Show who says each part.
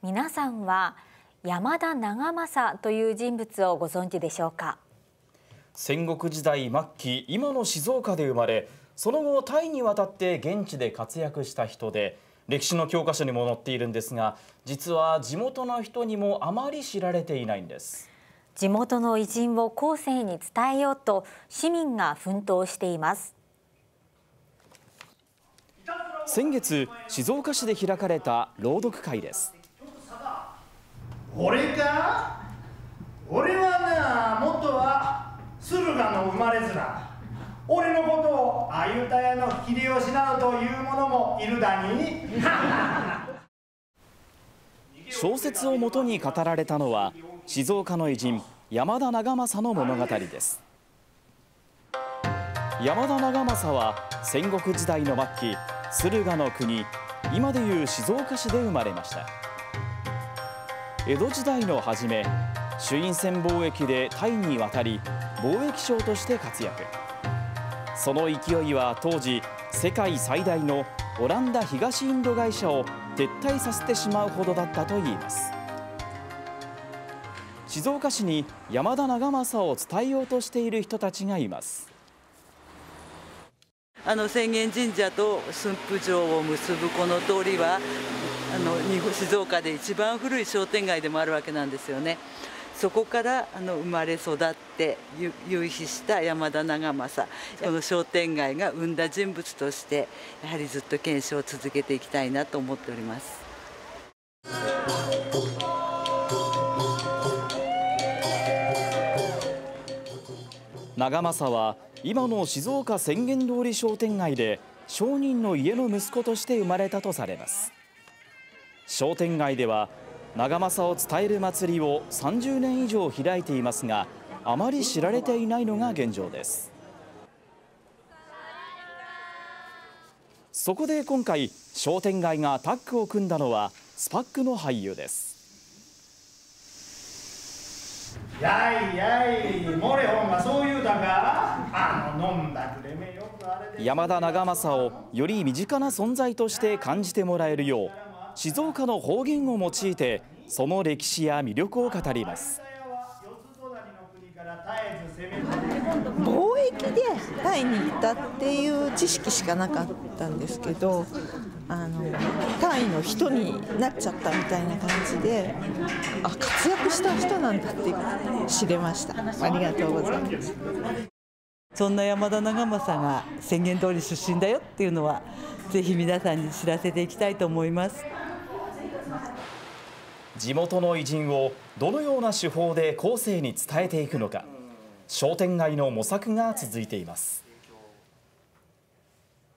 Speaker 1: 皆さんは山田長政という人物をご存知でしょうか。
Speaker 2: 戦国時代末期、今の静岡で生まれ、その後タイに渡って現地で活躍した人で、歴史の教科書にも載っているんですが、実は地元の人にもあまり知られていないんです。
Speaker 1: 地元の偉人を後世に伝えようと市民が奮闘しています。
Speaker 2: 先月、静岡市で開かれた朗読会です。
Speaker 3: 俺か？俺はな、元は駿河の生まれ面。俺のことを鮎田屋の秀吉などという者もいるだに。
Speaker 2: 小説をもとに語られたのは静岡の偉人山田長政の物語です。山田長政は戦国時代の末期、駿河の国、今でいう静岡市で生まれました。江戸時代の初め、朱印船貿易でタイに渡り貿易商として活躍。その勢いは当時世界最大のオランダ東インド会社を撤退させてしまうほどだったといいます。静岡市に山田長政を伝えようとしている人たちがいます。
Speaker 4: 浅間神社と駿府城を結ぶこの通りは静岡で一番古い商店街でもあるわけなんですよね。そこから生まれ育って由比した山田長政、この商店街が生んだ人物としてやはりずっと検証を続けていきたいなと思っております。
Speaker 2: 長政は今の静岡浅間通り商店街で商人の家の息子として生まれたとされます。商店街では長政を伝える祭りを30年以上開いていますが、あまり知られていないのが現状です。そこで今回商店街がタッグを組んだのはスパックの俳優です。
Speaker 3: やいやい、モレホンがそう言うたか？飲んだくれめよくあれで。
Speaker 2: 山田長政をより身近な存在として感じてもらえるよう、静岡の方言を用いてその歴史や魅力を語ります。
Speaker 5: 貿易でタイに行ったっていう知識しかなかったんですけど、タイの人になっちゃったみたいな感じで、活躍した人なんだって知れました。ありがとうございます。
Speaker 4: そんな山田長政が浅間通り出身だよっていうのはぜひ皆さんに知らせていきたいと思います。
Speaker 2: 地元の偉人をどのような手法で後世に伝えていくのか、商店街の模索が続いています。